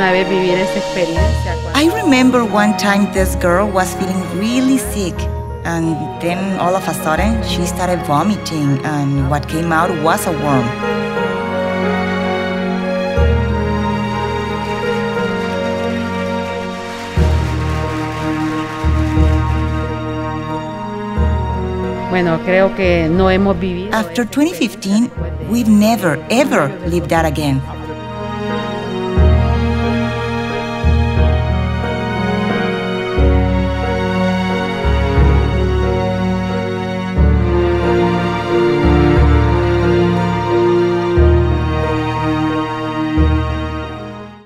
una vez vivir esa experiencia. I remember one time this girl was feeling really sick, and then all of a sudden she started vomiting, and what came out was a worm. Bueno, creo que no hemos vivido. After 2015, we've never, ever lived that again.